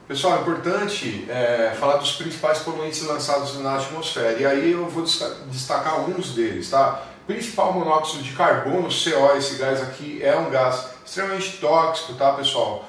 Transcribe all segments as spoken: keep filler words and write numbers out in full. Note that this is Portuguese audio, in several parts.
Pessoal, é importante é, falar dos principais poluentes lançados na atmosfera, e aí eu vou destacar alguns deles, tá? Principal monóxido de carbono, C O, esse gás aqui é um gás extremamente tóxico, tá, pessoal?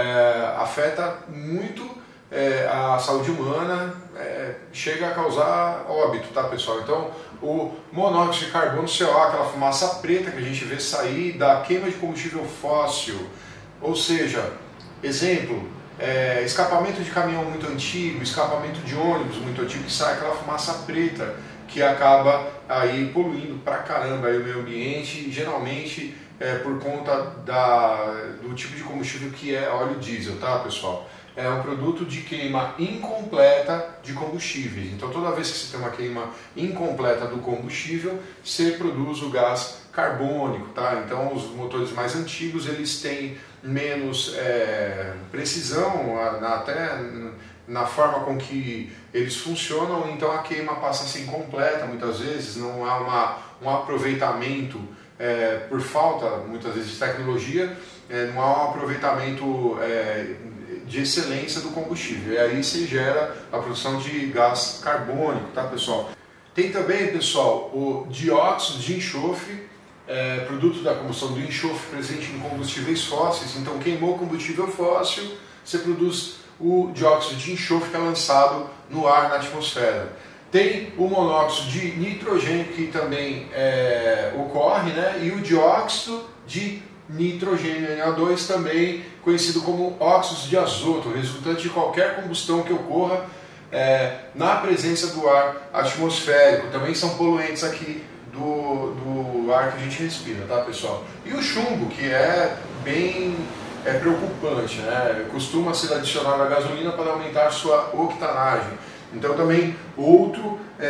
É, afeta muito é, a saúde humana, é, chega a causar óbito, tá, pessoal? Então, o monóxido de carbono, C O, aquela fumaça preta que a gente vê sair da queima de combustível fóssil, ou seja, exemplo, é, escapamento de caminhão muito antigo, escapamento de ônibus muito antigo, que sai aquela fumaça preta que acaba aí poluindo pra caramba aí o meio ambiente, geralmente é, por conta da, do tipo de combustível que é óleo diesel, tá, pessoal? É um produto de queima incompleta de combustíveis. Então toda vez que você tem uma queima incompleta do combustível, você produz o gás carbônico, tá? Então os motores mais antigos, eles têm menos é, precisão, até na forma com que eles funcionam, então a queima passa a ser incompleta muitas vezes, não há uma, um aproveitamento é, por falta muitas vezes de tecnologia, é, não há um aproveitamento é, de excelência do combustível, e aí se gera a produção de gás carbônico, tá, pessoal? Tem também, pessoal, o dióxido de enxofre, é, produto da combustão do enxofre presente em combustíveis fósseis. Então queimou combustível fóssil, você produz o dióxido de enxofre que é lançado no ar, na atmosfera. Tem o monóxido de nitrogênio que também é, ocorre, né? E o dióxido de nitrogênio, N O dois, também conhecido como óxidos de azoto, resultante de qualquer combustão que ocorra é, na presença do ar atmosférico. Também são poluentes aqui do, do ar que a gente respira, tá, pessoal? E o chumbo, que é bem é, preocupante, né? Costuma ser adicionado à gasolina para aumentar sua octanagem. Então também outro é,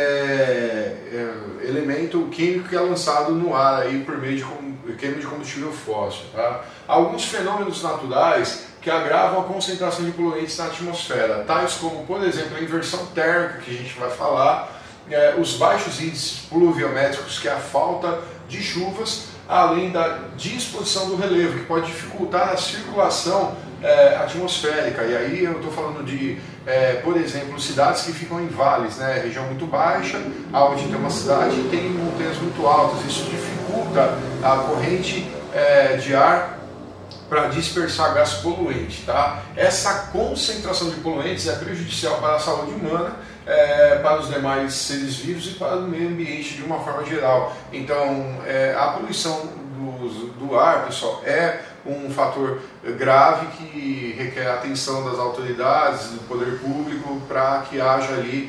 é, elemento químico que é lançado no ar aí por meio de queima de combustível fóssil, tá? Alguns fenômenos naturais que agravam a concentração de poluentes na atmosfera, tais como, por exemplo, a inversão térmica, que a gente vai falar, é, os baixos índices pluviométricos, que é a falta de chuvas, além da disposição do relevo, que pode dificultar a circulação é, atmosférica. E aí eu estou falando de, é, por exemplo, cidades que ficam em vales, né, região muito baixa, onde tem uma cidade e tem montanhas muito altas. Isso dificulta a corrente é, de ar para dispersar gás poluente, tá? Essa concentração de poluentes é prejudicial para a saúde humana, é, para os demais seres vivos e para o meio ambiente de uma forma geral. Então, é, a poluição do, do ar, pessoal, é um fator grave que requer a atenção das autoridades, do poder público, para que haja ali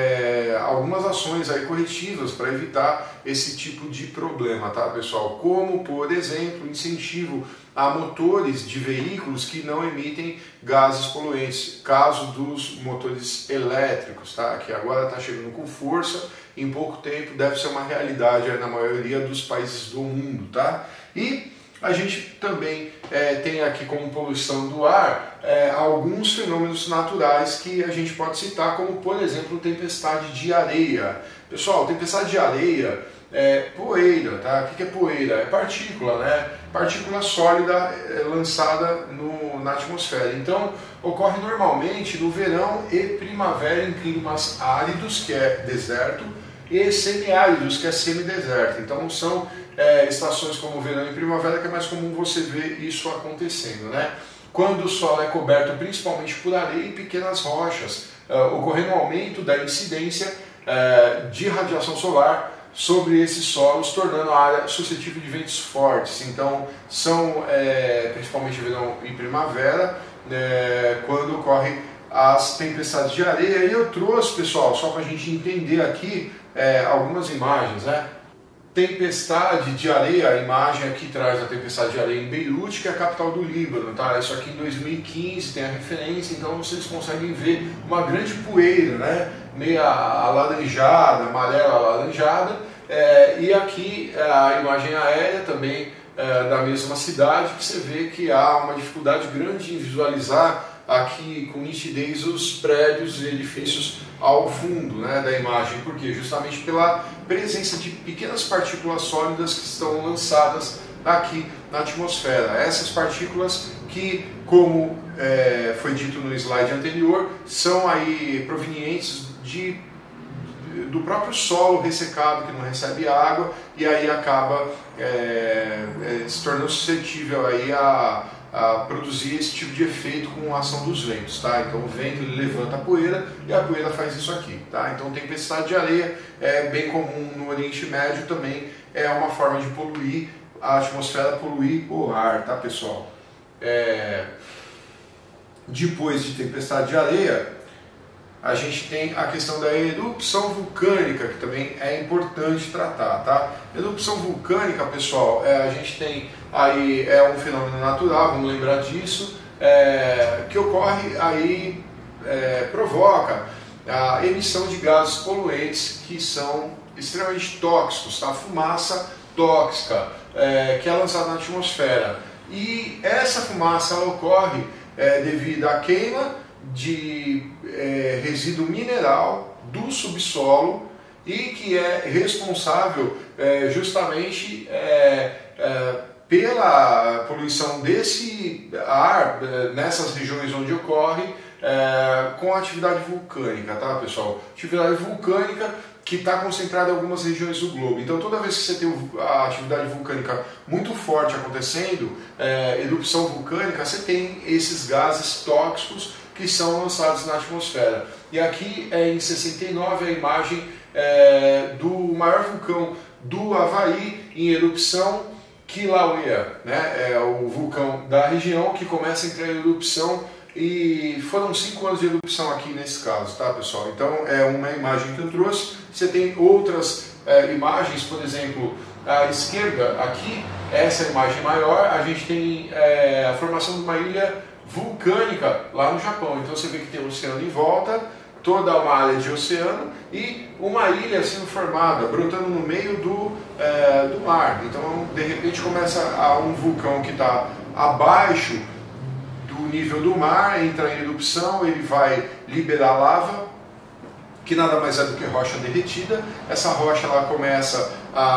é, algumas ações aí corretivas para evitar esse tipo de problema, tá, pessoal? Como, por exemplo, incentivo a motores de veículos que não emitem gases poluentes, caso dos motores elétricos, tá? Que agora está chegando com força, em pouco tempo deve ser uma realidade na maioria dos países do mundo, tá? E a gente também é, tem aqui como poluição do ar é, alguns fenômenos naturais que a gente pode citar, como por exemplo tempestade de areia. Pessoal, tempestade de areia é poeira, tá? O que é poeira? É partícula, né? Partícula sólida é, lançada no, na atmosfera. Então ocorre normalmente no verão e primavera em climas áridos, que é deserto, e semiáridos, que é semideserto. Então são é, estações como verão e primavera que é mais comum você ver isso acontecendo, né? Quando o solo é coberto principalmente por areia e pequenas rochas, uh, ocorrendo um aumento da incidência uh, de radiação solar sobre esses solos, tornando a área suscetível de ventos fortes. Então são é, principalmente verão e primavera, é, quando ocorrem as tempestades de areia. E eu trouxe, pessoal, só para a gente entender aqui é, algumas imagens, né? Tempestade de areia, a imagem aqui traz a tempestade de areia em Beirute, que é a capital do Líbano, tá? Isso aqui em dois mil e quinze tem a referência, então vocês conseguem ver uma grande poeira, né? Meio alaranjada, amarela alaranjada, é, e aqui a imagem aérea também é, da mesma cidade, que você vê que há uma dificuldade grande em visualizar aqui com nitidez os prédios e edifícios ao fundo, né, da imagem. Por quê? Justamente pela presença de pequenas partículas sólidas que estão lançadas aqui na atmosfera. Essas partículas que, como é, foi dito no slide anterior, são aí provenientes de, do próprio solo ressecado, que não recebe água, e aí acaba é, é, se tornando suscetível aí a, a produzir esse tipo de efeito com a ação dos ventos, tá? Então o vento ele levanta a poeira e a poeira faz isso aqui, tá? Então tempestade de areia é bem comum no Oriente Médio, também é uma forma de poluir a atmosfera, poluir o ar, tá, pessoal? É... Depois de tempestade de areia, a gente tem a questão da erupção vulcânica, que também é importante tratar, tá? Erupção vulcânica, pessoal, é, a gente tem aí é um fenômeno natural, vamos lembrar disso, é, que ocorre aí, é, provoca a emissão de gases poluentes que são extremamente tóxicos, tá? Fumaça tóxica, é, que é lançada na atmosfera. E essa fumaça ela ocorre é, devido à queima de é, resíduo mineral do subsolo e que é responsável é, justamente é, é, pela poluição desse ar é, nessas regiões onde ocorre é, com a atividade vulcânica, tá, pessoal? Atividade vulcânica que está concentrada em algumas regiões do globo. Então toda vez que você tem a atividade vulcânica muito forte acontecendo, é, erupção vulcânica, você tem esses gases tóxicos que são lançados na atmosfera. E aqui é em sessenta e nove a imagem é, do maior vulcão do Havaí em erupção, Kilauea, né? É o vulcão da região que começa a entrar em erupção, e foram cinco anos de erupção aqui nesse caso, tá, pessoal? Então é uma imagem que eu trouxe. Você tem outras é, imagens, por exemplo, à esquerda aqui, essa é a imagem maior, a gente tem é, a formação de uma ilha vulcânica lá no Japão. Então você vê que tem o oceano em volta, toda uma área de oceano e uma ilha sendo formada, brotando no meio do, é, do mar. Então de repente começa a um vulcão que está abaixo do nível do mar, entra em erupção, ele vai liberar lava, que nada mais é do que rocha derretida. Essa rocha ela começa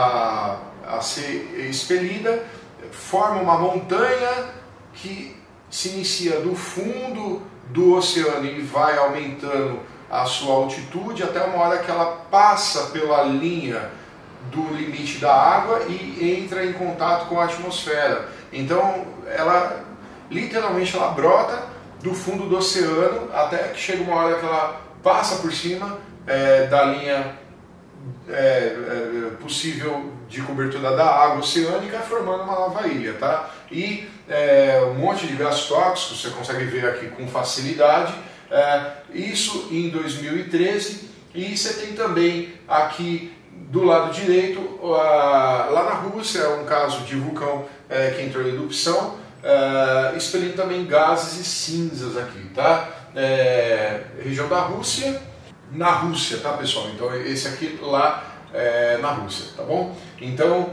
a, a ser expelida, forma uma montanha que se inicia do fundo do oceano e vai aumentando a sua altitude até uma hora que ela passa pela linha do limite da água e entra em contato com a atmosfera. Então ela literalmente ela brota do fundo do oceano até que chega uma hora que ela passa por cima é, da linha é, é, possível de cobertura da água oceânica, formando uma nova ilha, tá? E é, um monte de gás tóxico, você consegue ver aqui com facilidade, é, isso em dois mil e treze, e você tem também aqui do lado direito, a, lá na Rússia, é um caso de vulcão é, que entrou em erupção, é, expelindo também gases e cinzas aqui, tá? É, região da Rússia, na Rússia, tá, pessoal? Então esse aqui lá é, na Rússia, tá bom? Então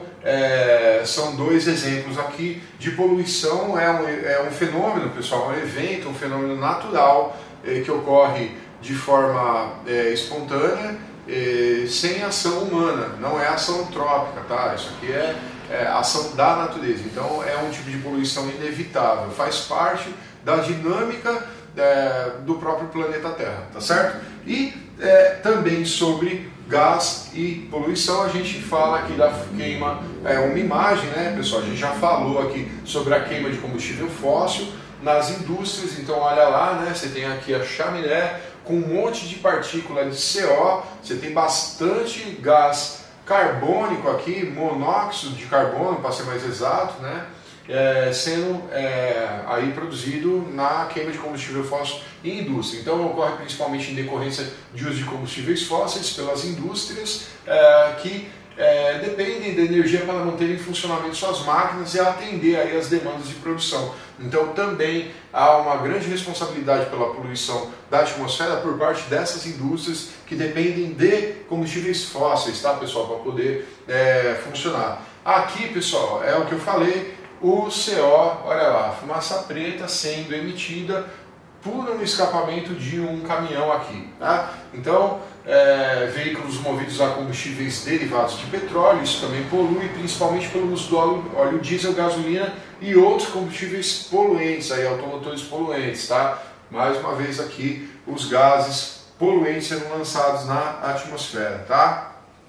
é, são dois exemplos aqui de poluição. É um, é um fenômeno, pessoal, um evento, um fenômeno natural é, que ocorre de forma é, espontânea, é, sem ação humana, não é ação antrópica, tá? Isso aqui é, é ação da natureza. Então é um tipo de poluição inevitável, faz parte da dinâmica é, do próprio planeta Terra, tá certo? E é, também sobre gás e poluição, a gente fala aqui da queima, é uma imagem, né, pessoal? A gente já falou aqui sobre a queima de combustível fóssil nas indústrias. Então olha lá, né? Você tem aqui a chaminé com um monte de partícula de C O, você tem bastante gás carbônico aqui, monóxido de carbono, para ser mais exato, né? É, sendo é, aí produzido na queima de combustível fóssil em indústria. Então ocorre principalmente em decorrência de uso de combustíveis fósseis pelas indústrias é, que é, dependem da energia para manter em funcionamento suas máquinas e atender aí as demandas de produção. Então também há uma grande responsabilidade pela poluição da atmosfera por parte dessas indústrias que dependem de combustíveis fósseis, tá, pessoal, para poder é, funcionar. Aqui, pessoal, é o que eu falei, o C O, olha lá, fumaça preta sendo emitida por um escapamento de um caminhão aqui, tá? Então é, veículos movidos a combustíveis derivados de petróleo, isso também polui, principalmente pelo uso do óleo, óleo diesel, gasolina e outros combustíveis poluentes, aí, automotores poluentes, tá? Mais uma vez aqui, os gases poluentes sendo lançados na atmosfera, tá?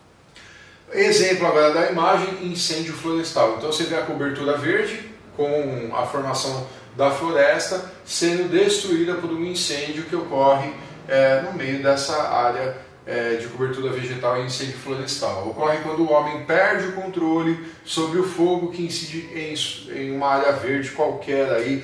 Exemplo agora da imagem, incêndio florestal. Então você vê a cobertura verde com a formação da floresta sendo destruída por um incêndio que ocorre é, no meio dessa área é, de cobertura vegetal e incêndio florestal. Ocorre quando o homem perde o controle sobre o fogo que incide em, em uma área verde qualquer, aí,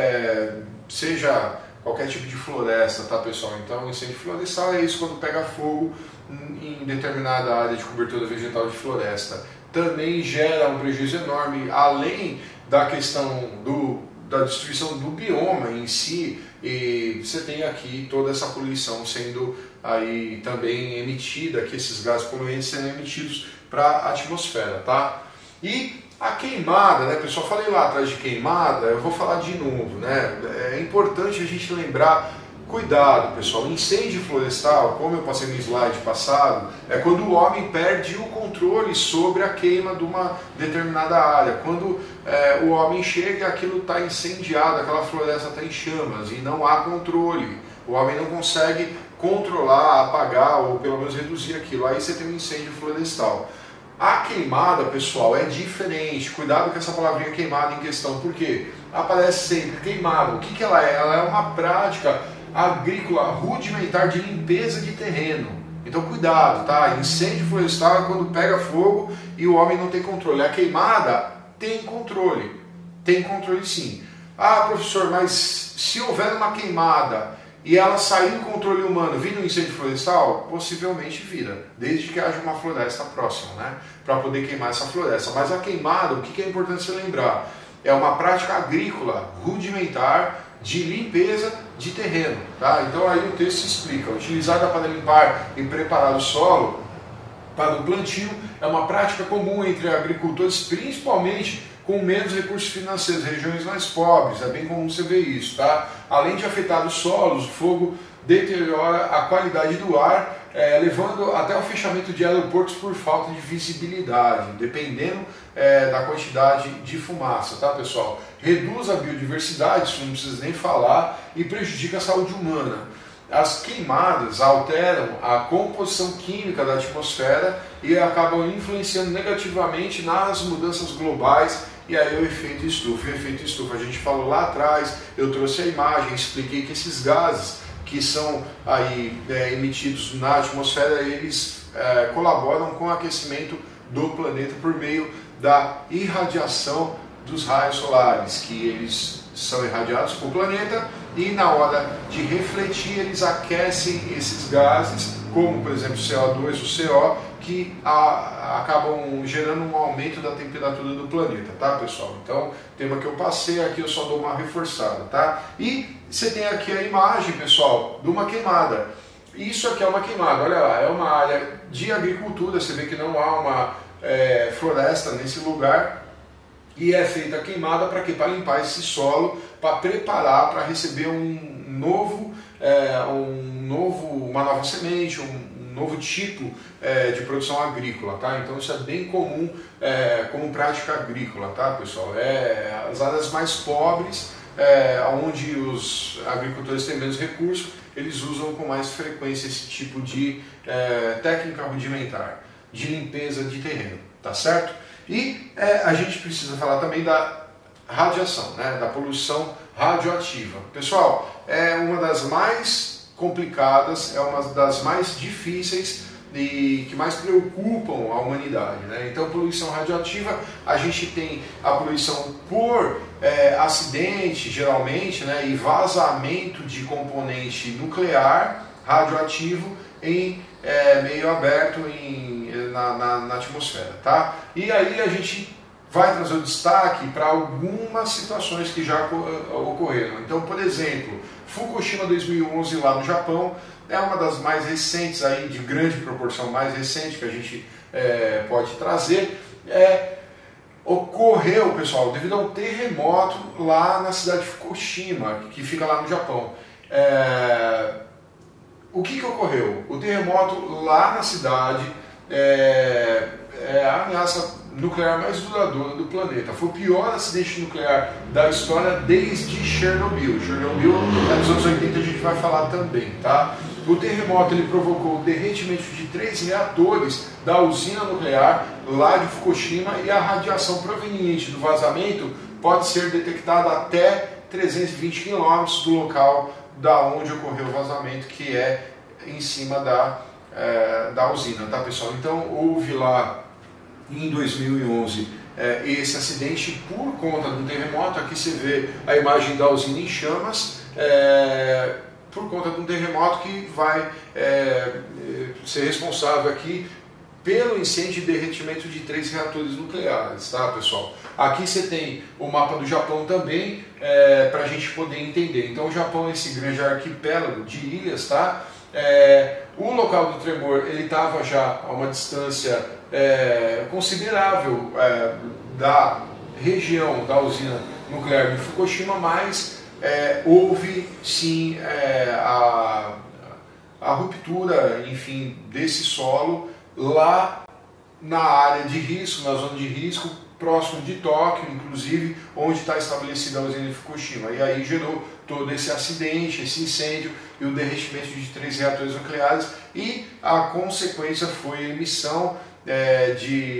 é, seja qualquer tipo de floresta, tá pessoal? Então incêndio florestal é isso quando pega fogo em determinada área de cobertura vegetal de floresta. Também gera um prejuízo enorme, além da questão do, da destruição do bioma em si, e você tem aqui toda essa poluição sendo aí também emitida, que esses gases poluentes sendo emitidos para a atmosfera, tá? E a queimada, né, pessoal? Falei lá atrás de queimada, eu vou falar de novo, né? É importante a gente lembrar. Cuidado, pessoal, incêndio florestal, como eu passei no slide passado, é quando o homem perde o controle sobre a queima de uma determinada área. Quando é, o homem chega e aquilo está incendiado, aquela floresta está em chamas e não há controle. O homem não consegue controlar, apagar ou pelo menos reduzir aquilo. Aí você tem um incêndio florestal. A queimada, pessoal, é diferente. Cuidado com essa palavrinha queimada em questão, porque aparece sempre queimada. O que, que ela é? Ela é uma prática agrícola rudimentar de limpeza de terreno. Então cuidado, tá? Incêndio florestal é quando pega fogo e o homem não tem controle. A queimada tem controle, tem controle sim. Ah, professor, mas se houver uma queimada e ela sair do controle humano, vira um incêndio florestal? Possivelmente vira, desde que haja uma floresta próxima, né? Para poder queimar essa floresta. Mas a queimada, o que é importante você lembrar? É uma prática agrícola rudimentar de limpeza de terreno, tá? Então aí o texto explica, utilizada para limpar e preparar o solo para o plantio, é uma prática comum entre agricultores, principalmente com menos recursos financeiros, regiões mais pobres, é bem comum você ver isso, tá? Além de afetar os solos, o fogo deteriora a qualidade do ar, é, levando até o fechamento de aeroportos por falta de visibilidade, dependendo é, da quantidade de fumaça, tá pessoal? Reduz a biodiversidade, isso não precisa nem falar, e prejudica a saúde humana. As queimadas alteram a composição química da atmosfera e acabam influenciando negativamente nas mudanças globais, e aí o efeito estufa. O efeito estufa, a gente falou lá atrás, eu trouxe a imagem, expliquei que esses gases que são aí é, emitidos na atmosfera, eles é, colaboram com o aquecimento do planeta por meio da irradiação dos raios solares, que eles são irradiados para o planeta e na hora de refletir eles aquecem esses gases, como por exemplo o C O dois, o C O, que a, acabam gerando um aumento da temperatura do planeta, tá pessoal? Então, tema que eu passei aqui, eu só dou uma reforçada, tá? E você tem aqui a imagem, pessoal, de uma queimada. Isso aqui é uma queimada, olha lá, é uma área de agricultura, você vê que não há uma é, floresta nesse lugar, e é feita a queimada para quê? Para limpar esse solo, para preparar para receber um novo, é, um novo, uma nova semente, um novo tipo é, de produção agrícola, tá? Então isso é bem comum é, como prática agrícola, tá, pessoal? É, as áreas mais pobres, é, onde os agricultores têm menos recursos, eles usam com mais frequência esse tipo de é, técnica rudimentar, de limpeza de terreno, tá certo? E é, a gente precisa falar também da radiação, né, da poluição radioativa. Pessoal, é uma das mais complicadas, é uma das mais difíceis e que mais preocupam a humanidade, né? Então, poluição radioativa, a gente tem a poluição por é, acidente, geralmente, né, e vazamento de componente nuclear radioativo em é, meio aberto em, na, na, na atmosfera, tá? E aí a gente vai trazer o destaque para algumas situações que já ocorreram. Então, por exemplo, Fukushima dois mil e onze lá no Japão é uma das mais recentes, aí, de grande proporção mais recente que a gente é, pode trazer. É, ocorreu, pessoal, devido a um terremoto lá na cidade de Fukushima, que fica lá no Japão. É, o que, que ocorreu? O terremoto lá na cidade é, é a ameaça nuclear mais duradoura do planeta. Foi o pior acidente nuclear da história desde Chernobyl. Chernobyl, nos anos oitenta, a gente vai falar também, tá? O terremoto ele provocou o derretimento de três reatores da usina nuclear lá de Fukushima e a radiação proveniente do vazamento pode ser detectada até trezentos e vinte quilômetros do local da onde ocorreu o vazamento, que é em cima da, é, da usina, tá, pessoal? Então houve lá em dois mil e onze é, esse acidente por conta do terremoto. Aqui você vê a imagem da usina em chamas, é, por conta de um terremoto que vai é, ser responsável aqui pelo incêndio e derretimento de três reatores nucleares, tá, pessoal? Aqui você tem o mapa do Japão também, é, para a gente poder entender. Então o Japão é esse grande arquipélago de ilhas, tá? É, o local do tremor ele estava já a uma distância é, considerável é, da região da usina nuclear de Fukushima, mas É, houve sim é, a, a ruptura, enfim, desse solo lá na área de risco, na zona de risco, próximo de Tóquio, inclusive, onde está estabelecida a usina de Fukushima. E aí gerou todo esse acidente, esse incêndio e o derretimento de três reatores nucleares, e a consequência foi a emissão é,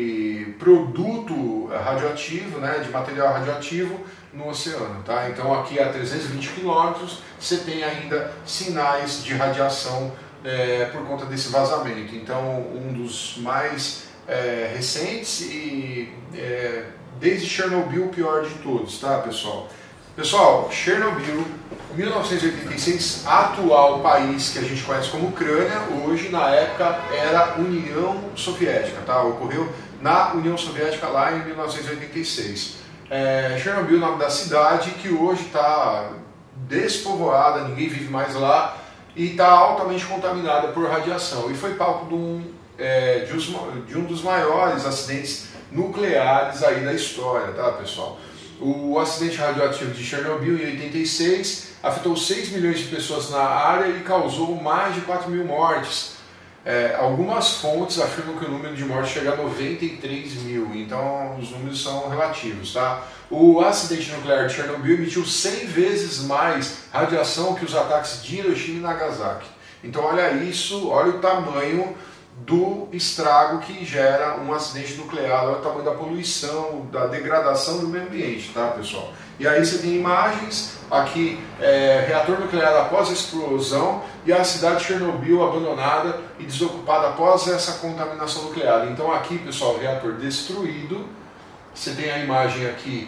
de produto radioativo, né, de material radioativo no oceano, tá? Então aqui a trezentos e vinte quilômetros você tem ainda sinais de radiação é, por conta desse vazamento. Então um dos mais é, recentes e é, desde Chernobyl o pior de todos, tá, pessoal? Pessoal, Chernobyl, mil novecentos e oitenta e seis, atual país que a gente conhece como Ucrânia, hoje na época era União Soviética, tá? Ocorreu na União Soviética lá em mil novecentos e oitenta e seis. É, Chernobyl, o nome da cidade, que hoje está despovoada, ninguém vive mais lá e está altamente contaminada por radiação. E foi palco de um, é, de, os, de um dos maiores acidentes nucleares aí da história, tá, pessoal? O acidente radioativo de Chernobyl em oitenta e seis afetou seis milhões de pessoas na área e causou mais de quatro mil mortes. É, algumas fontes afirmam que o número de mortes chega a noventa e três mil, então os números são relativos, tá? O acidente nuclear de Chernobyl emitiu cem vezes mais radiação que os ataques de Hiroshima e Nagasaki. Então olha isso, olha o tamanho do estrago que gera um acidente nuclear, olha o tamanho da poluição, da degradação do meio ambiente, tá, pessoal? E aí você tem imagens, aqui é, reator nuclear após a explosão e a cidade de Chernobyl abandonada e desocupada após essa contaminação nuclear. Então aqui, pessoal, reator destruído, você tem a imagem aqui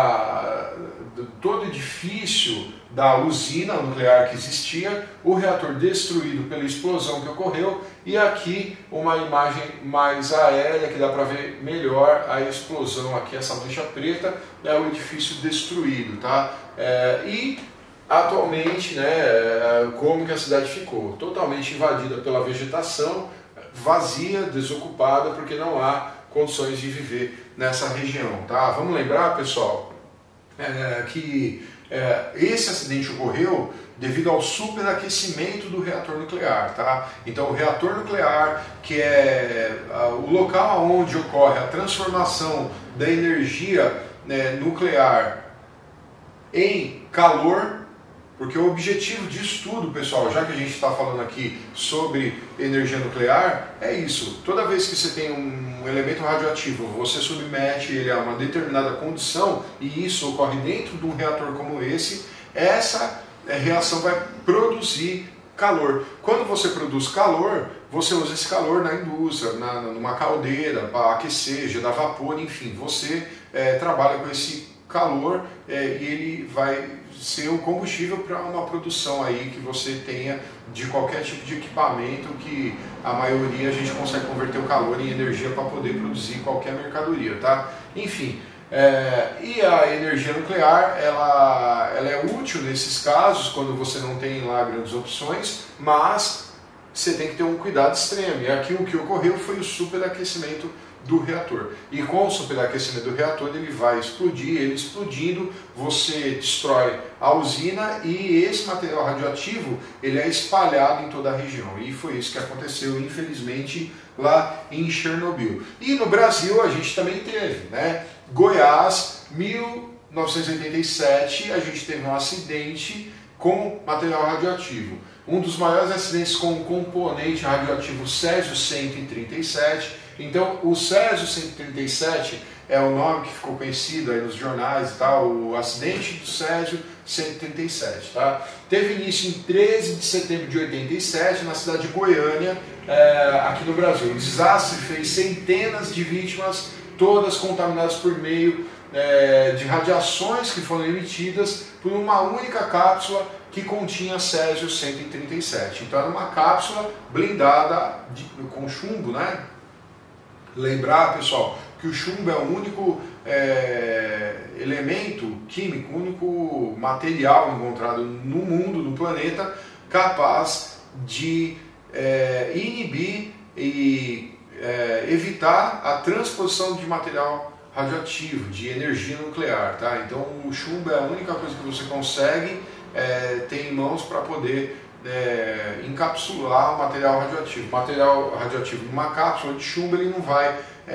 da, de todo o edifício da usina nuclear que existia, o reator destruído pela explosão que ocorreu, e aqui uma imagem mais aérea que dá para ver melhor a explosão aqui, essa mancha preta é o edifício destruído, tá? É, e atualmente, né, como que a cidade ficou? Totalmente invadida pela vegetação, vazia, desocupada, porque não há condições de viver nessa região, tá? Vamos lembrar, pessoal, é, que é, esse acidente ocorreu devido ao superaquecimento do reator nuclear, tá? Então o reator nuclear, que é a, o local onde ocorre a transformação da energia, né, nuclear em calor, porque o objetivo disso tudo, pessoal, já que a gente está falando aqui sobre energia nuclear, é isso. Toda vez que você tem um elemento radioativo, você submete ele a uma determinada condição, e isso ocorre dentro de um reator como esse, essa reação vai produzir calor. Quando você produz calor, você usa esse calor na indústria, na, numa caldeira, para aquecer, gerar vapor, enfim, você é, trabalha com esse calor é, e ele vai ser um combustível para uma produção aí que você tenha de qualquer tipo de equipamento, que a maioria a gente consegue converter o calor em energia para poder produzir qualquer mercadoria, tá? Enfim, é, e a energia nuclear, ela, ela é útil nesses casos, quando você não tem lá grandes opções, mas você tem que ter um cuidado extremo. E aqui o que ocorreu foi o superaquecimento do reator. E com o superaquecimento do reator ele vai explodir, ele explodindo, você destrói a usina e esse material radioativo ele é espalhado em toda a região. E foi isso que aconteceu, infelizmente, lá em Chernobyl. E no Brasil a gente também teve, né? Goiás, mil novecentos e oitenta e sete, a gente teve um acidente com material radioativo. Um dos maiores acidentes com o componente radioativo césio cento e trinta e sete. Então, o césio cento e trinta e sete é o nome que ficou conhecido aí nos jornais e tal, o acidente do césio cento e trinta e sete. Tá? Teve início em treze de setembro de oitenta e sete, na cidade de Goiânia, é, aqui no Brasil. O desastre fez centenas de vítimas, todas contaminadas por meio é, de radiações que foram emitidas por uma única cápsula que continha césio cento e trinta e sete. Então era uma cápsula blindada de, com chumbo, né? Lembrar, pessoal, que o chumbo é o único é, elemento químico, o único material encontrado no mundo, no planeta, capaz de é, inibir e é, evitar a transposição de material radioativo, de energia nuclear. Tá? Então o chumbo é a única coisa que você consegue é, ter em mãos para poder É, encapsular o material radioativo. O material radioativo numa cápsula de chumbo ele não vai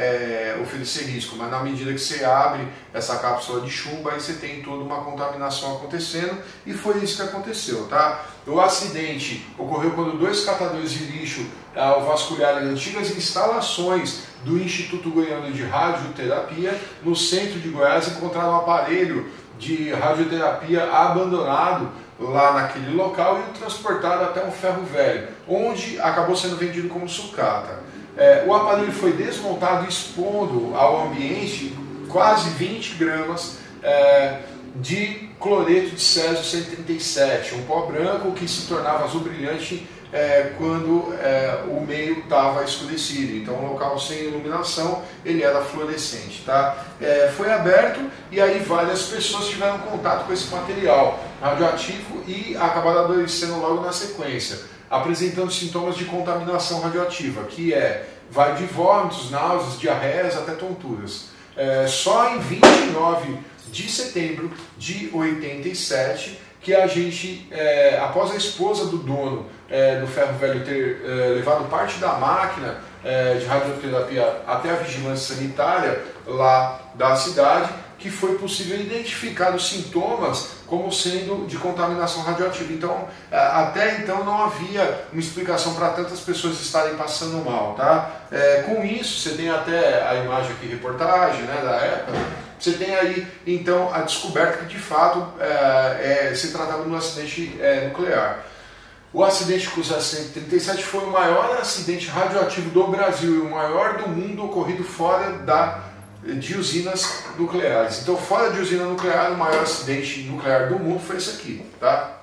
é, oferecer risco, mas na medida que você abre essa cápsula de chumbo, aí você tem toda uma contaminação acontecendo, e foi isso que aconteceu. Tá? O acidente ocorreu quando dois catadores de lixo, ao vasculharem antigas instalações do Instituto Goiano de Radioterapia, no centro de Goiás, encontraram um aparelho de radioterapia abandonado lá naquele local e o transportado até um ferro velho, onde acabou sendo vendido como sucata. É, o aparelho foi desmontado, expondo ao ambiente quase vinte gramas é, de cloreto de césio cento e trinta e sete, um pó branco que se tornava azul brilhante é, quando é, o meio estava escurecido. Então, um local sem iluminação, ele era fluorescente. Tá? É, foi aberto e aí várias pessoas tiveram contato com esse material radioativo e acabaram adoecendo logo na sequência, apresentando sintomas de contaminação radioativa, que é, vai de vômitos, náuseas, diarreias até tonturas. É, só em vinte e nove de setembro de oitenta e sete, que a gente, é, após a esposa do dono é, do ferro velho ter é, levado parte da máquina é, de radioterapia até a vigilância sanitária lá da cidade, que foi possível identificar os sintomas como sendo de contaminação radioativa. Então, até então não havia uma explicação para tantas pessoas estarem passando mal. Tá? É, com isso, você tem até a imagem aqui, reportagem, né, da época, você tem aí então a descoberta que de fato é, é, se tratava de um acidente é, nuclear. O acidente com o cento e trinta e sete foi o maior acidente radioativo do Brasil e o maior do mundo ocorrido fora da de usinas nucleares. Então, fora de usina nuclear, o maior acidente nuclear do mundo foi esse aqui. Tá?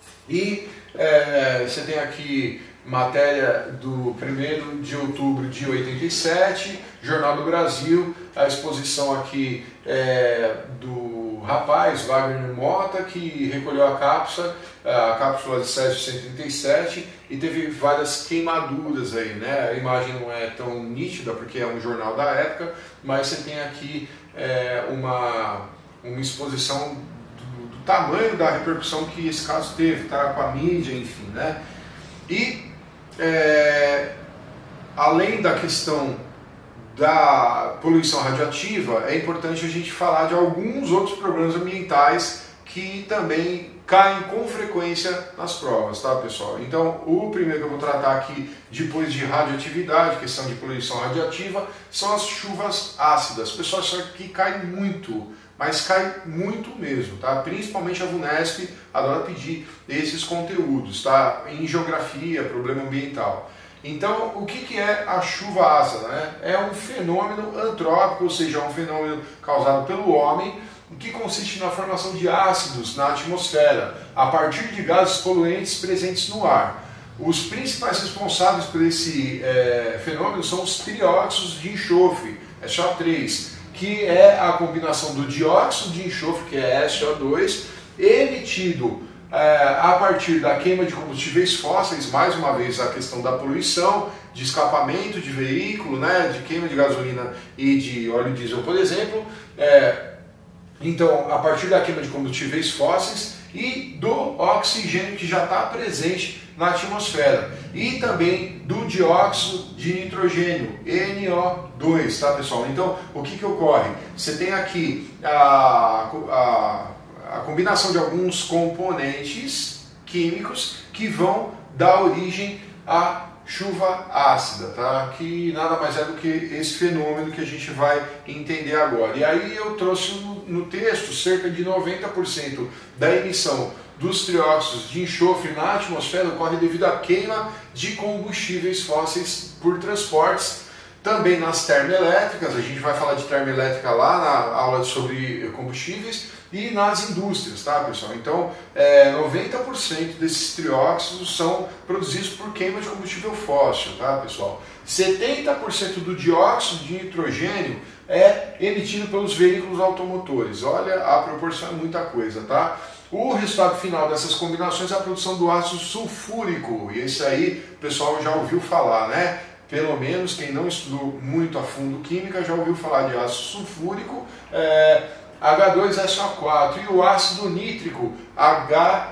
E é, você tem aqui matéria do primeiro de outubro de oitenta e sete, Jornal do Brasil, a exposição aqui é, do rapaz, Wagner Mota, que recolheu a cápsula, a cápsula de césio cento e trinta e sete, e teve várias queimaduras aí, né? A imagem não é tão nítida porque é um jornal da época, mas você tem aqui é, uma, uma exposição do, do tamanho da repercussão que esse caso teve, tá? Com a mídia, enfim, né? E é, além da questão da poluição radioativa, é importante a gente falar de alguns outros problemas ambientais que também caem com frequência nas provas, tá, pessoal? Então, o primeiro que eu vou tratar aqui, depois de radioatividade, questão de poluição radioativa, são as chuvas ácidas. Pessoal, isso aqui cai muito, mas cai muito mesmo, tá? Principalmente a VUNESP adora pedir esses conteúdos, tá? Em geografia, problema ambiental. Então, o que, que é a chuva ácida? Né? É um fenômeno antrópico, ou seja, é um fenômeno causado pelo homem, que consiste na formação de ácidos na atmosfera, a partir de gases poluentes presentes no ar. Os principais responsáveis por esse é, fenômeno são os trióxidos de enxofre, S O três, que é a combinação do dióxido de enxofre, que é S O dois, emitido É, a partir da queima de combustíveis fósseis, mais uma vez a questão da poluição, de escapamento de veículo, né, de queima de gasolina e de óleo diesel, por exemplo. É, então, a partir da queima de combustíveis fósseis e do oxigênio que já está presente na atmosfera e também do dióxido de nitrogênio, N O dois, tá, pessoal? Então, o que que ocorre? Você tem aqui a, a, a combinação de alguns componentes químicos que vão dar origem à chuva ácida, tá? Que nada mais é do que esse fenômeno que a gente vai entender agora. E aí eu trouxe no, no texto cerca de noventa por cento da emissão dos trióxidos de enxofre na atmosfera ocorre devido à queima de combustíveis fósseis por transportes. Também nas termoelétricas, a gente vai falar de termoelétrica lá na aula sobre combustíveis, e nas indústrias, tá, pessoal? Então, é, noventa por cento desses trióxidos são produzidos por queima de combustível fóssil, tá, pessoal? setenta por cento do dióxido de nitrogênio é emitido pelos veículos automotores. Olha, a proporção é muita coisa, tá? O resultado final dessas combinações é a produção do ácido sulfúrico, e esse aí o pessoal já ouviu falar, né? Pelo menos quem não estudou muito a fundo química já ouviu falar de ácido sulfúrico, é, H dois S O quatro, e o ácido nítrico, H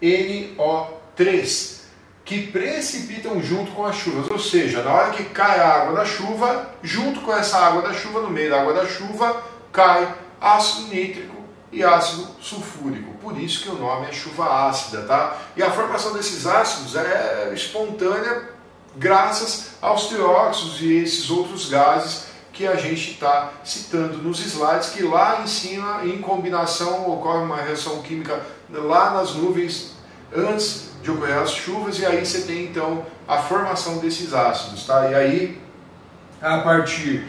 N O três, que precipitam junto com as chuvas. Ou seja, na hora que cai a água da chuva, junto com essa água da chuva, no meio da água da chuva, cai ácido nítrico e ácido sulfúrico. Por isso que o nome é chuva ácida, tá? E a formação desses ácidos é espontânea graças aos trióxidos e esses outros gases que a gente está citando nos slides, que lá em cima, em combinação, ocorre uma reação química lá nas nuvens antes de ocorrer as chuvas, e aí você tem então a formação desses ácidos, tá? E aí, a partir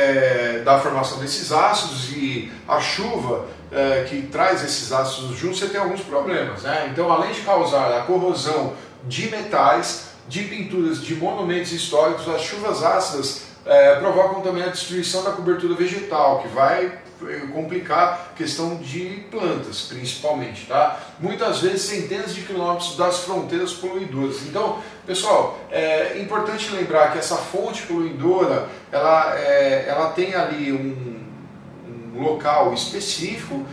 é, da formação desses ácidos e a chuva é, que traz esses ácidos juntos, você tem alguns problemas, né? Então, além de causar a corrosão de metais, de pinturas de monumentos históricos, as chuvas ácidas é, provocam também a destruição da cobertura vegetal, que vai complicar a questão de plantas, principalmente, tá? Muitas vezes centenas de quilômetros das fronteiras poluidoras. Então, pessoal, é importante lembrar que essa fonte poluidora, ela, é, ela tem ali um, um local específico,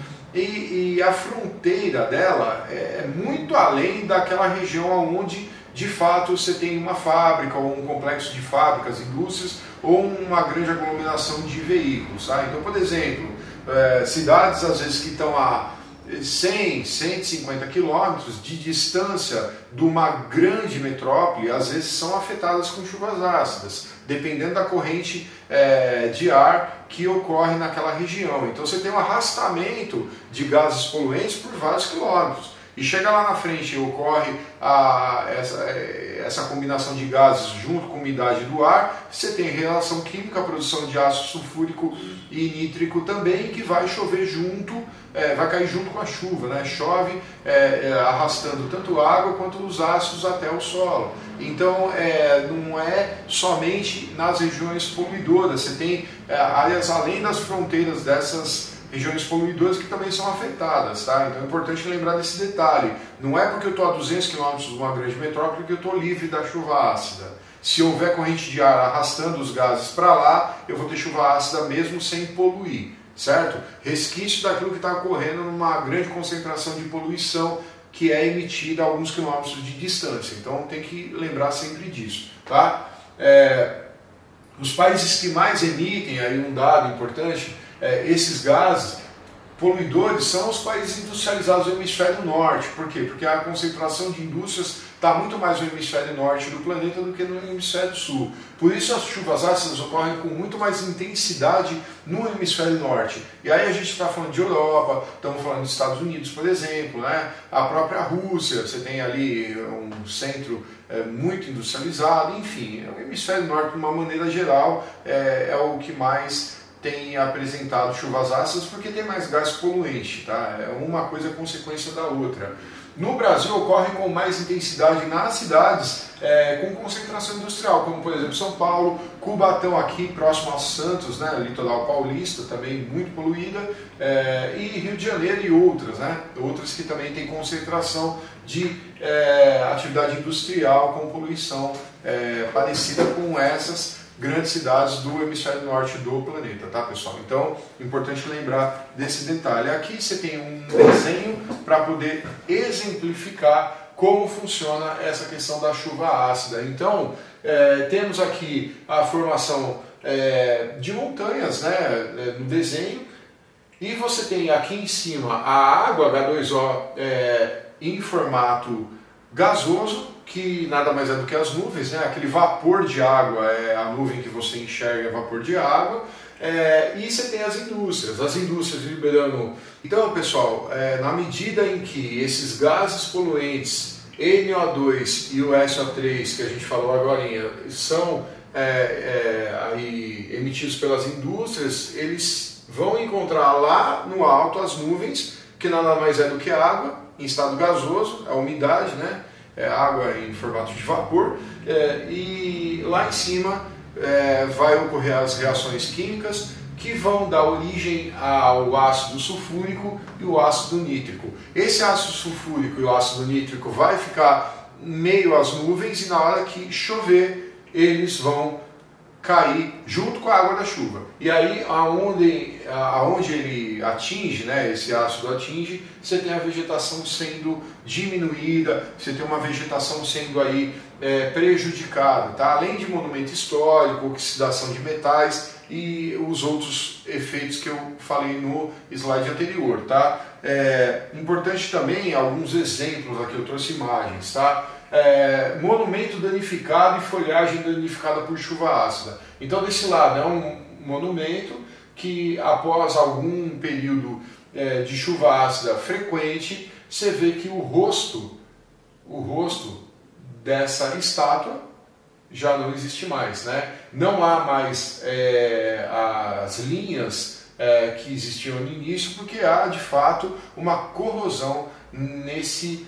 e, e a fronteira dela é muito além daquela região onde de fato você tem uma fábrica ou um complexo de fábricas, indústrias ou uma grande aglomeração de veículos, tá? Então, por exemplo, é, cidades às vezes que estão a cem, cento e cinquenta quilômetros de distância de uma grande metrópole, às vezes são afetadas com chuvas ácidas, dependendo da corrente é, de ar que ocorre naquela região. Então você tem um arrastamento de gases poluentes por vários quilômetros. E chega lá na frente e ocorre a, essa, essa combinação de gases junto com a umidade do ar, você tem relação química, a produção de ácido sulfúrico e nítrico também, que vai chover junto, é, vai cair junto com a chuva, né? Chove é, é, arrastando tanto água quanto os ácidos até o solo. Então é, não é somente nas regiões poluidoras, você tem é, áreas além das fronteiras dessas regiões poluidoras que também são afetadas, tá? Então é importante lembrar desse detalhe. Não é porque eu estou a duzentos quilômetros de uma grande metrópole que eu estou livre da chuva ácida. Se houver corrente de ar arrastando os gases para lá, eu vou ter chuva ácida mesmo sem poluir, certo? Resquício daquilo que está ocorrendo numa grande concentração de poluição que é emitida a alguns quilômetros de distância. Então tem que lembrar sempre disso, tá? É, os países que mais emitem, aí um dado importante, É, esses gases poluidores são os países industrializados do hemisfério norte. Por quê? Porque a concentração de indústrias está muito mais no hemisfério norte do planeta do que no hemisfério sul. Por isso as chuvas ácidas ocorrem com muito mais intensidade no hemisfério norte. E aí a gente está falando de Europa, estamos falando dos Estados Unidos, por exemplo, né? A própria Rússia, você tem ali um centro é, muito industrializado, enfim, o hemisfério norte de uma maneira geral é, é o que mais tem apresentado chuvas ácidas, porque tem mais gás poluente, tá? É uma coisa consequência da outra. No Brasil ocorre com mais intensidade nas cidades é, com concentração industrial, como por exemplo São Paulo, Cubatão aqui próximo a Santos, né, litoral paulista, também muito poluída, é, e Rio de Janeiro e outras, né, outras que também tem concentração de é, atividade industrial com poluição é, parecida com essas grandes cidades do hemisfério norte do planeta, tá, pessoal? Então, importante lembrar desse detalhe. Aqui você tem um desenho para poder exemplificar como funciona essa questão da chuva ácida. Então, é, temos aqui a formação é, de montanhas, né, no desenho, e você tem aqui em cima a água H dois O é, em formato gasoso, que nada mais é do que as nuvens, né? Aquele vapor de água, é a nuvem que você enxerga é vapor de água, é, e você tem as indústrias, as indústrias liberando. Então, pessoal, é, na medida em que esses gases poluentes, N O dois e o S O três, que a gente falou agora, são é, é, aí, emitidos pelas indústrias, eles vão encontrar lá no alto as nuvens, que nada mais é do que água, em estado gasoso, a umidade, né? É água em formato de vapor, é, e lá em cima é, vai ocorrer as reações químicas que vão dar origem ao ácido sulfúrico e o ácido nítrico. Esse ácido sulfúrico e o ácido nítrico vai ficar meio às nuvens, e na hora que chover eles vão cair junto com a água da chuva. E aí, aonde, aonde ele atinge, né, esse ácido atinge, você tem a vegetação sendo diminuída, você tem uma vegetação sendo aí é, prejudicada, tá? Além de monumento histórico, oxidação de metais e os outros efeitos que eu falei no slide anterior, tá? É importante também, alguns exemplos aqui, eu trouxe imagens, tá? É, monumento danificado e folhagem danificada por chuva ácida. Então, desse lado é um monumento que, após algum período é, de chuva ácida frequente, você vê que o rosto, o rosto dessa estátua já não existe mais, né? Não há mais é, as linhas é, que existiam no início, porque há de fato uma corrosão nesse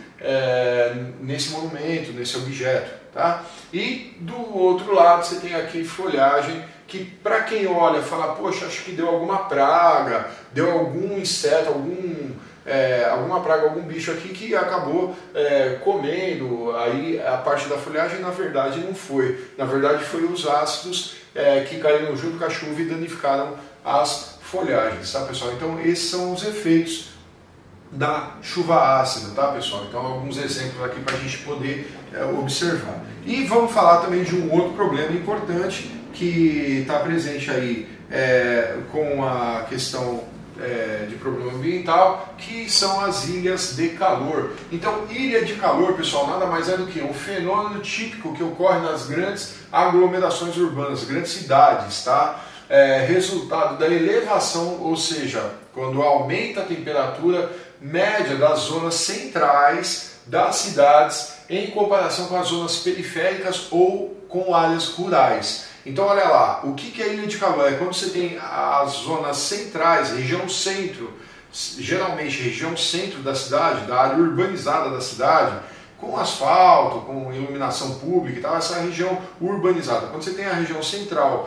É, nesse monumento, nesse objeto, tá? E do outro lado você tem aqui folhagem que, para quem olha, fala, poxa, acho que deu alguma praga, deu algum inseto, algum, é, alguma praga, algum bicho aqui que acabou é, comendo aí a parte da folhagem. Na verdade não foi, na verdade foi os ácidos é, que caíram junto com a chuva e danificaram as folhagens, tá, pessoal? Então esses são os efeitos da chuva ácida, tá, pessoal? Então, alguns exemplos aqui para a gente poder é, observar. E vamos falar também de um outro problema importante que está presente aí é, com a questão é, de problema ambiental, que são as ilhas de calor. Então, ilha de calor, pessoal, nada mais é do que um fenômeno típico que ocorre nas grandes aglomerações urbanas, grandes cidades, tá? É, resultado da elevação, ou seja, quando aumenta a temperatura média das zonas centrais das cidades em comparação com as zonas periféricas ou com áreas rurais. Então olha lá, o que é ilha de calor? É quando você tem as zonas centrais, região centro, geralmente região centro da cidade, da área urbanizada da cidade, com asfalto, com iluminação pública e tal, essa região urbanizada. Quando você tem a região central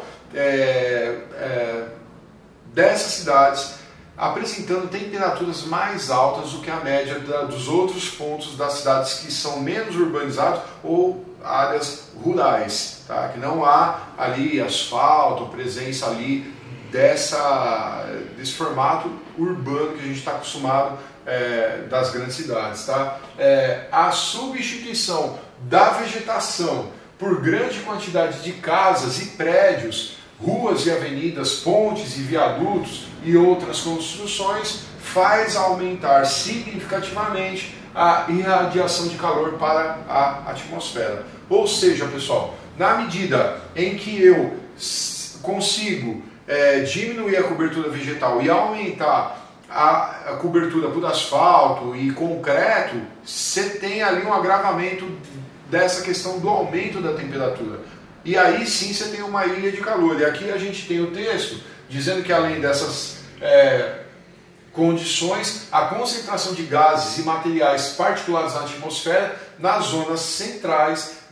é, é, dessas cidades, apresentando temperaturas mais altas do que a média da, dos outros pontos das cidades que são menos urbanizados ou áreas rurais, tá? Que não há ali asfalto, presença ali dessa, desse formato urbano que a gente está acostumado é, das grandes cidades, tá? É, a substituição da vegetação por grande quantidade de casas e prédios, ruas e avenidas, pontes e viadutos e outras construções faz aumentar significativamente a irradiação de calor para a atmosfera. Ou seja, pessoal, na medida em que eu consigo é, diminuir a cobertura vegetal e aumentar a, a cobertura por asfalto e concreto, você tem ali um agravamento dessa questão do aumento da temperatura. E aí sim você tem uma ilha de calor. E aqui a gente tem o texto dizendo que além dessas é, condições, a concentração de gases e materiais particulares na atmosfera, nas zonas centrais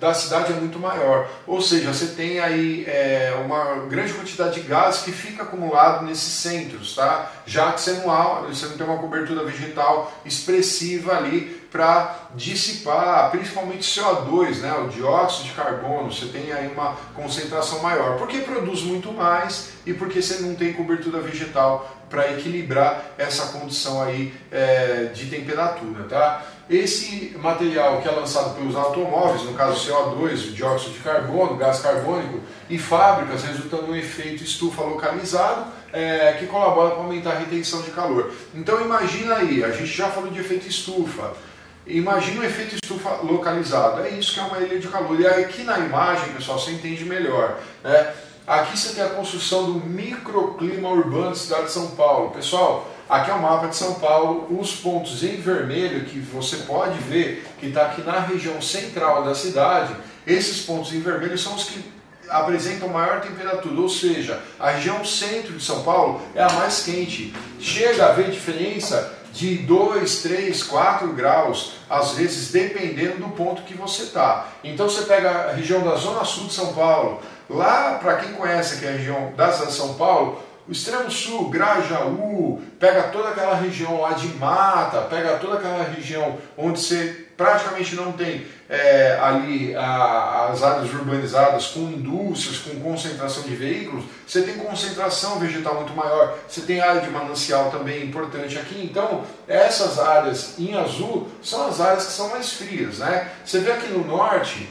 da cidade é muito maior. Ou seja, você tem aí é, uma grande quantidade de gás que fica acumulado nesses centros, tá? Já que você não, há, você não tem uma cobertura vegetal expressiva ali para dissipar, principalmente C O dois, né, o dióxido de carbono, você tem aí uma concentração maior, porque produz muito mais e porque você não tem cobertura vegetal para equilibrar essa condição aí é, de temperatura, tá? Esse material que é lançado pelos automóveis, no caso C O dois, o dióxido de carbono, gás carbônico, e fábricas, resultando em um efeito estufa localizado, é, que colabora para aumentar a retenção de calor. Então imagina aí, a gente já falou de efeito estufa, imagina o efeito estufa localizado, é isso que é uma ilha de calor. E aqui na imagem, pessoal, você entende melhor, né? Aqui você tem a construção do microclima urbano da cidade de São Paulo. Pessoal, aqui é o mapa de São Paulo, os pontos em vermelho que você pode ver, que está aqui na região central da cidade, esses pontos em vermelho são os que apresentam maior temperatura, ou seja, a região centro de São Paulo é a mais quente. Chega a haver diferença de dois, três, quatro graus, às vezes dependendo do ponto que você está. Então você pega a região da Zona Sul de São Paulo, lá para quem conhece que é a região da cidade de São Paulo, o extremo sul, Grajaú, pega toda aquela região lá de mata, pega toda aquela região onde você praticamente não tem é, ali a, as áreas urbanizadas com indústrias, com concentração de veículos, você tem concentração vegetal muito maior, você tem área de manancial também importante aqui. Então essas áreas em azul são as áreas que são mais frias, né? Você vê aqui no norte,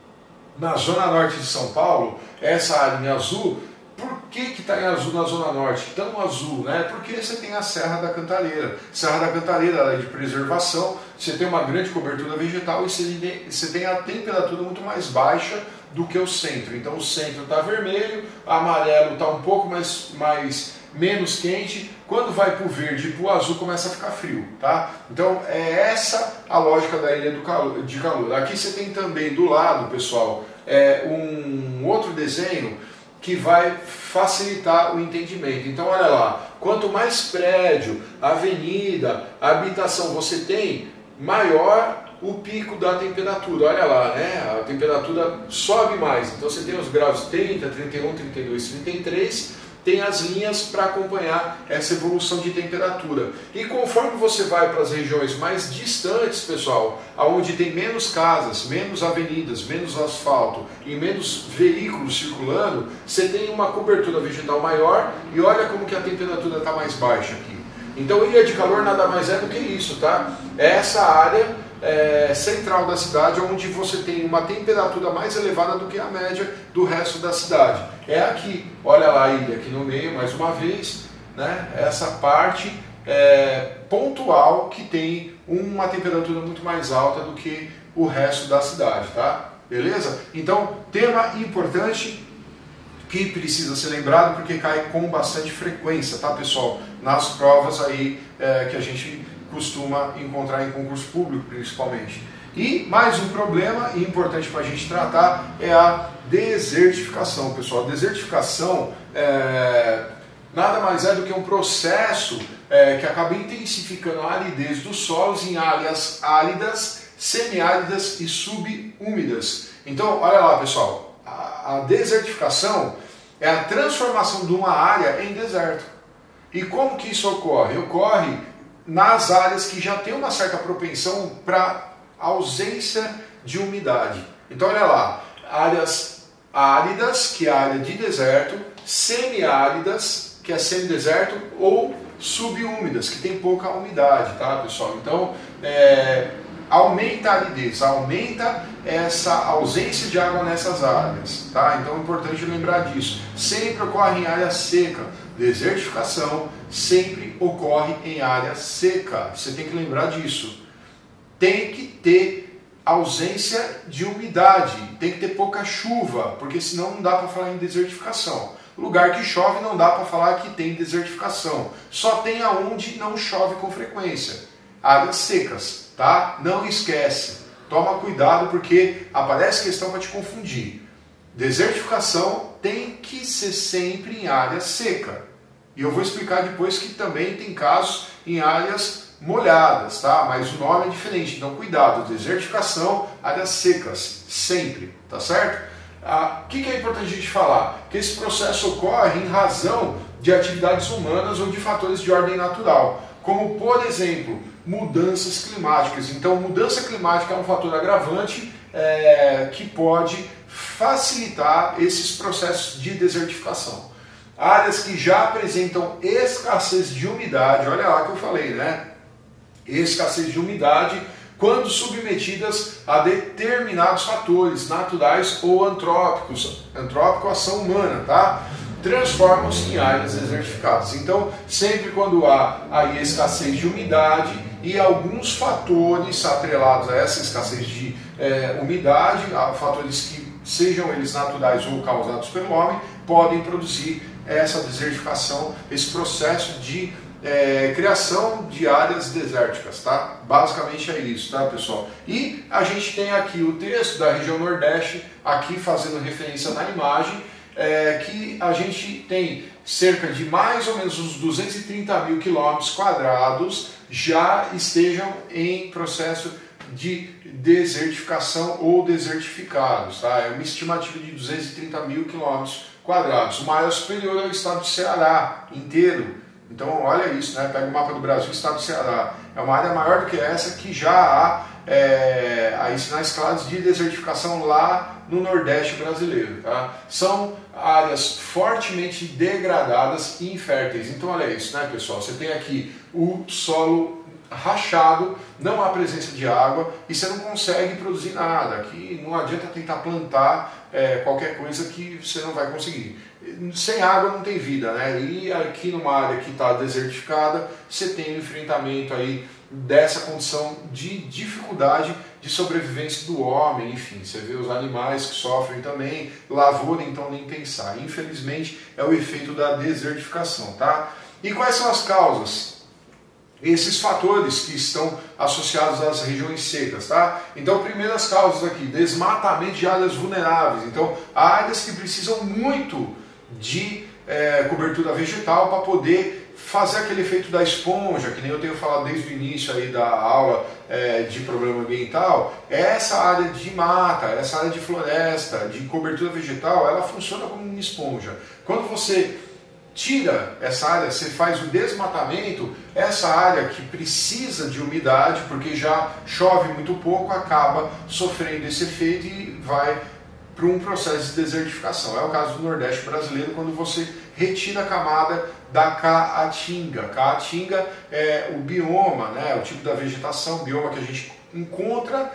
na zona norte de São Paulo, essa área em azul. Por que que está em azul na Zona Norte? Tão azul, né? Porque você tem a Serra da Cantareira. Serra da Cantareira ela é de preservação, você tem uma grande cobertura vegetal e você tem a temperatura muito mais baixa do que o centro. Então o centro está vermelho, amarelo está um pouco mais, mais menos quente, quando vai para o verde e para o azul começa a ficar frio, tá? Então é essa a lógica da ilha do calor, de calor. Aqui você tem também do lado, pessoal, é, um outro desenho que vai facilitar o entendimento. Então olha lá, quanto mais prédio, avenida, habitação você tem, maior o pico da temperatura. Olha lá, né? A temperatura sobe mais. Então você tem os graus trinta, trinta e um, trinta e dois, trinta e três, tem as linhas para acompanhar essa evolução de temperatura. E conforme você vai para as regiões mais distantes, pessoal, aonde tem menos casas, menos avenidas, menos asfalto e menos veículos circulando, você tem uma cobertura vegetal maior e olha como que a temperatura está mais baixa aqui. Então ilha de calor nada mais é do que isso, tá? É essa área é, central da cidade, onde você tem uma temperatura mais elevada do que a média do resto da cidade. É aqui, olha lá a ilha aqui no meio, mais uma vez, né? Essa parte é, pontual que tem uma temperatura muito mais alta do que o resto da cidade, tá? Beleza? Então, tema importante que precisa ser lembrado porque cai com bastante frequência, tá, pessoal? Nas provas aí é, que a gente costuma encontrar em concurso público, principalmente. E mais um problema importante para a gente tratar é a desertificação, pessoal. A desertificação é, nada mais é do que um processo é, que acaba intensificando a aridez dos solos em áreas áridas, semiáridas e subúmidas. Então, olha lá, pessoal, a, a desertificação é a transformação de uma área em deserto. E como que isso ocorre? Ocorre nas áreas que já tem uma certa propensão para ausência de umidade. Então olha lá, áreas áridas, que é a área de deserto, semiáridas, que é semideserto, ou subúmidas, que tem pouca umidade, tá, pessoal? Então é, aumenta a aridez, aumenta essa ausência de água nessas áreas, tá? Então é importante lembrar disso. Sempre ocorre em área seca. Desertificação sempre ocorre em área seca. Você tem que lembrar disso. Tem que ter ausência de umidade, tem que ter pouca chuva, porque senão não dá para falar em desertificação. Lugar que chove não dá para falar que tem desertificação. Só tem aonde não chove com frequência. Áreas secas, tá? Não esquece. Toma cuidado porque aparece questão para te confundir. Desertificação tem que ser sempre em área seca. E eu vou explicar depois que também tem casos em áreas molhadas, tá? Mas o nome é diferente, então cuidado, desertificação, áreas secas, sempre, tá certo? O ah, que, que é importante a gente falar? Que esse processo ocorre em razão de atividades humanas ou de fatores de ordem natural, como, por exemplo, mudanças climáticas. Então, mudança climática é um fator agravante é, que pode facilitar esses processos de desertificação. Áreas que já apresentam escassez de umidade, olha lá que eu falei, né? Escassez de umidade quando submetidas a determinados fatores naturais ou antrópicos, antrópico, ação humana, tá? Transformam-se em áreas desertificadas. Então, sempre quando há aí escassez de umidade e alguns fatores atrelados a essa escassez de é, umidade, fatores que sejam eles naturais ou causados pelo homem, podem produzir essa desertificação, esse processo de é, criação de áreas desérticas, tá? Basicamente é isso, tá, pessoal? E a gente tem aqui o texto da região Nordeste, aqui fazendo referência na imagem, é, que a gente tem cerca de mais ou menos uns duzentos e trinta mil quilômetros quadrados já estejam em processo de desertificação ou desertificados, tá? É uma estimativa de duzentos e trinta mil quilômetros quadrados. O maior superior é o estado do Ceará inteiro. Então olha isso, né? Pega o mapa do Brasil, o estado do Ceará. É uma área maior do que essa que já há é, aí sinais claros de desertificação lá no Nordeste brasileiro, tá? São áreas fortemente degradadas e inférteis. Então olha isso, né, pessoal? Você tem aqui o solo rachado, não há presença de água e você não consegue produzir nada. Aqui não adianta tentar plantar é, qualquer coisa que você não vai conseguir. Sem água não tem vida, né? E aqui numa área que está desertificada, você tem o enfrentamento aí dessa condição de dificuldade de sobrevivência do homem, enfim, você vê os animais que sofrem também, lavoura então nem pensar. Infelizmente é o efeito da desertificação, tá? E quais são as causas? Esses fatores que estão associados às regiões secas, tá? Então, primeiras causas aqui, desmatamento de áreas vulneráveis. Então, áreas que precisam muito de é, cobertura vegetal para poder fazer aquele efeito da esponja, que nem eu tenho falado desde o início aí da aula é, de problema ambiental. Essa área de mata, essa área de floresta, de cobertura vegetal, ela funciona como uma esponja. Quando você tira essa área, você faz o desmatamento, essa área que precisa de umidade, porque já chove muito pouco, acaba sofrendo esse efeito e vai para um processo de desertificação. É o caso do Nordeste brasileiro, quando você retira a camada da caatinga. Caatinga é o bioma, né, o tipo da vegetação, bioma que a gente encontra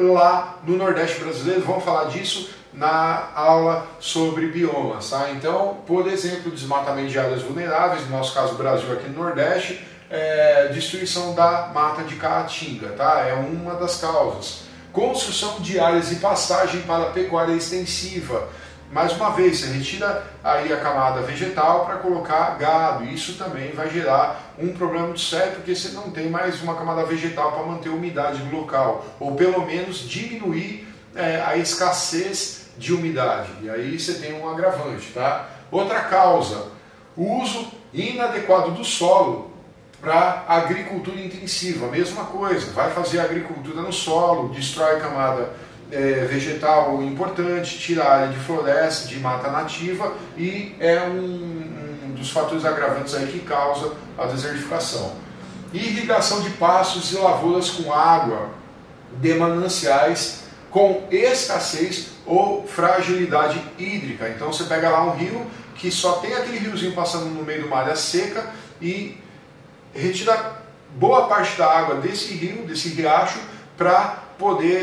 lá no Nordeste brasileiro. Vamos falar disso na aula sobre biomas, tá? Então, por exemplo, desmatamento de áreas vulneráveis, no nosso caso Brasil aqui no Nordeste, é, destruição da mata de caatinga, tá? É uma das causas. Construção de áreas de pastagem para pecuária extensiva. Mais uma vez, você retira aí a camada vegetal para colocar gado. Isso também vai gerar um problema muito sério, porque você não tem mais uma camada vegetal para manter a umidade no local, ou pelo menos diminuir é, a escassez de umidade. E aí você tem um agravante, tá? Outra causa, o uso inadequado do solo para agricultura intensiva. Mesma coisa, vai fazer agricultura no solo, destrói a camada é, vegetal importante, tira a área de floresta, de mata nativa e é um, um dos fatores agravantes aí que causa a desertificação. Irrigação de pastos e lavouras com água de mananciais com escassez ou fragilidade hídrica. Então você pega lá um rio que só tem aquele riozinho passando no meio de uma área seca e retira boa parte da água desse rio, desse riacho, para poder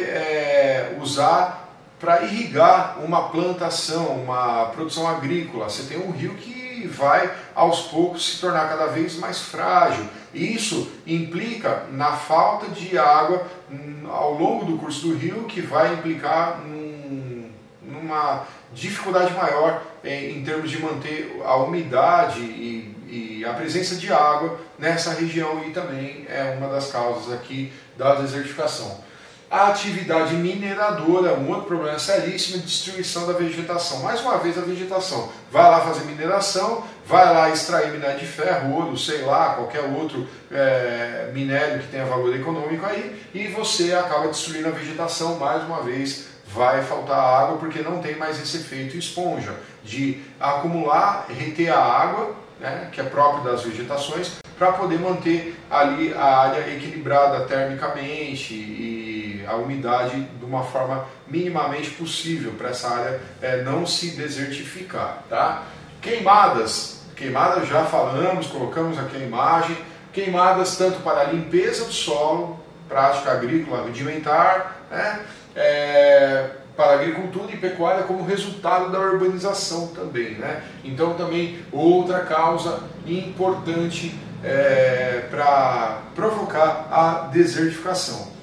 é, usar para irrigar uma plantação, uma produção agrícola. Você tem um rio que vai aos poucos se tornar cada vez mais frágil. Isso implica na falta de água ao longo do curso do rio, que vai implicar num, numa dificuldade maior em, em termos de manter a umidade e, e a presença de água nessa região, e também é uma das causas aqui da desertificação. A atividade mineradora, um outro problema seríssimo, destruição da vegetação. Mais uma vez a vegetação vai lá fazer mineração, vai lá extrair minério de ferro, ouro, sei lá, qualquer outro é, minério que tenha valor econômico aí, e você acaba destruindo a vegetação, mais uma vez vai faltar água porque não tem mais esse efeito esponja, de acumular, reter a água, né, que é próprio das vegetações, para poder manter ali a área equilibrada termicamente e a umidade de uma forma minimamente possível para essa área é, não se desertificar. Tá? Queimadas, queimadas já falamos, colocamos aqui a imagem, queimadas tanto para a limpeza do solo, prática agrícola rudimentar, né? É, para a agricultura e pecuária como resultado da urbanização também, né? Então também outra causa importante é, para provocar a desertificação.